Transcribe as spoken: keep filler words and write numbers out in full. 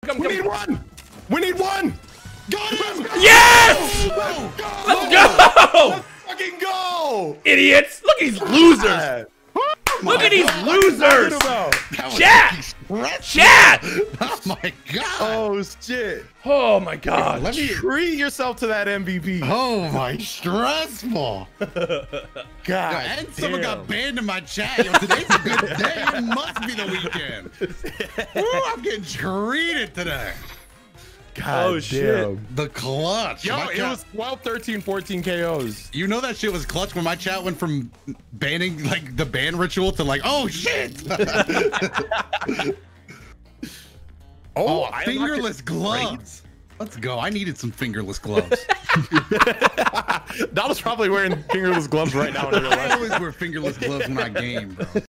come, we come. need one. We need one. Got him. Yes! Go, go, Let's go! Let's fucking go. Idiots! Look at these losers! Look at these losers! Chat! Chat! Oh my god! Oh shit! Oh my god! Let me treat yourself to that M V P. Oh my, stressful! God, Yo, and someone damn. got banned in my chat. Yo, today's a good day. It must be the weekend. Ooh, I'm getting treated today. God Oh, damn. shit. The clutch. Yo, My it chat- was twelve, thirteen, fourteen K Os. You know that shit was clutch when my chat went from banning like the ban ritual to like, oh shit! Oh, Oh, I fingerless gloves. Let's go. I needed some fingerless gloves. Donald's probably wearing fingerless gloves right now. In real life. I always wear fingerless gloves when I game, bro.